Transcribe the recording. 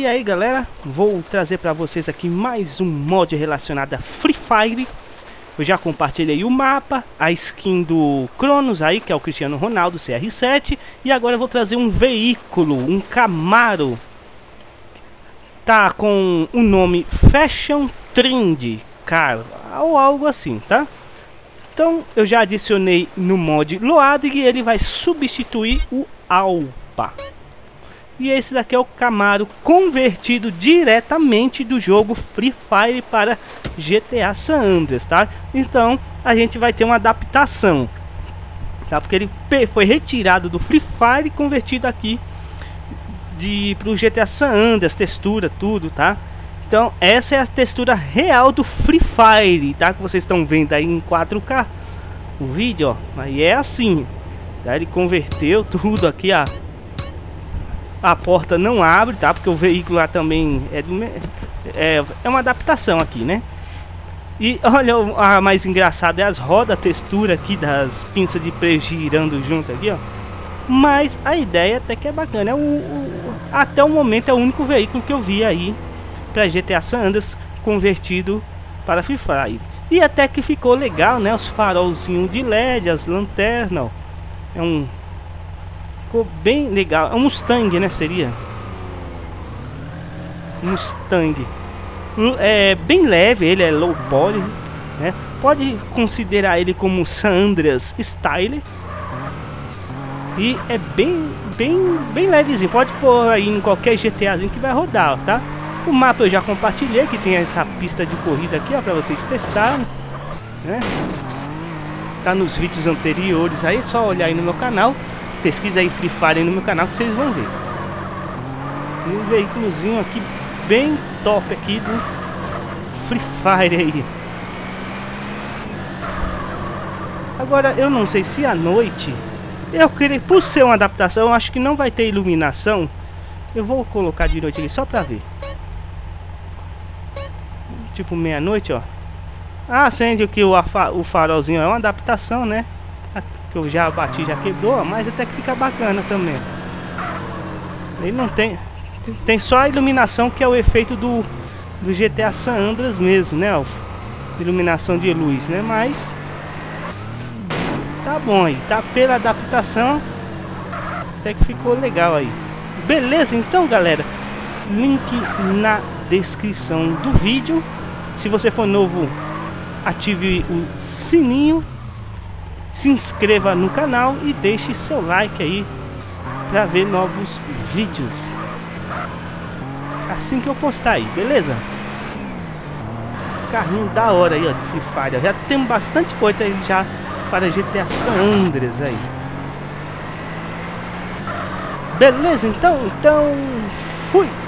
E aí galera, vou trazer para vocês aqui mais um mod relacionado a Free Fire. Eu já compartilhei o mapa, a skin do Cronos aí, que é o Cristiano Ronaldo CR7. E agora eu vou trazer um veículo, um Camaro. Tá com o nome Fashion Trend Car, ou algo assim, tá? Então eu já adicionei no mod Load e ele vai substituir o Alpa. E esse daqui é o Camaro convertido diretamente do jogo Free Fire para GTA San Andreas, tá? Então a gente vai ter uma adaptação, tá? Porque ele foi retirado do Free Fire e convertido aqui para o GTA San Andreas, textura, tudo, tá? Então essa é a textura real do Free Fire, tá? Que vocês estão vendo aí em 4K o vídeo, ó. Aí é assim, tá? Ele converteu tudo aqui, ó. A porta não abre, tá? Porque o veículo lá também é uma adaptação aqui, né? E olha, a mais engraçada é as rodas, a textura aqui das pinças de freio girando junto aqui, ó. Mas a ideia até que é bacana. Até o momento é o único veículo que eu vi aí para GTA San Andreas convertido para Free Fire. E até que ficou legal, né? Os farolzinhos de LED, as lanternas, ó. Ficou bem legal. É um Mustang, né? Seria Mustang. É bem leve, ele é low poly, né? Pode considerar ele como San Andreas Style. E é bem levezinho. Pode pôr aí em qualquer GTAzinho que vai rodar, ó, tá? O mapa eu já compartilhei, que tem essa pista de corrida aqui, ó, para vocês testarem, né? Tá nos vídeos anteriores aí, só olhar aí no meu canal. Pesquisa aí Free Fire aí no meu canal que vocês vão ver. E um veículozinho aqui bem top aqui do Free Fire aí. Agora eu não sei se à noite eu queria, por ser uma adaptação, eu acho que não vai ter iluminação. Eu vou colocar de noite aqui só pra ver. Tipo meia-noite, ó. Ah, acende aqui o farolzinho, é uma adaptação, né? Que eu já bati, já quebrou, mas até que fica bacana também. Ele não tem só a iluminação, que é o efeito do GTA San Andreas mesmo, né? Iluminação de luz, né? Mas tá bom aí, tá pela adaptação, até que ficou legal aí. Beleza, então galera, link na descrição do vídeo. Se você for novo, ative o sininho, se inscreva no canal e deixe seu like aí para ver novos vídeos assim que eu postar aí, beleza? Carrinho da hora aí, ó, de Free Fire. Já temos bastante coisa aí já para GTA San Andreas aí. Beleza, então fui!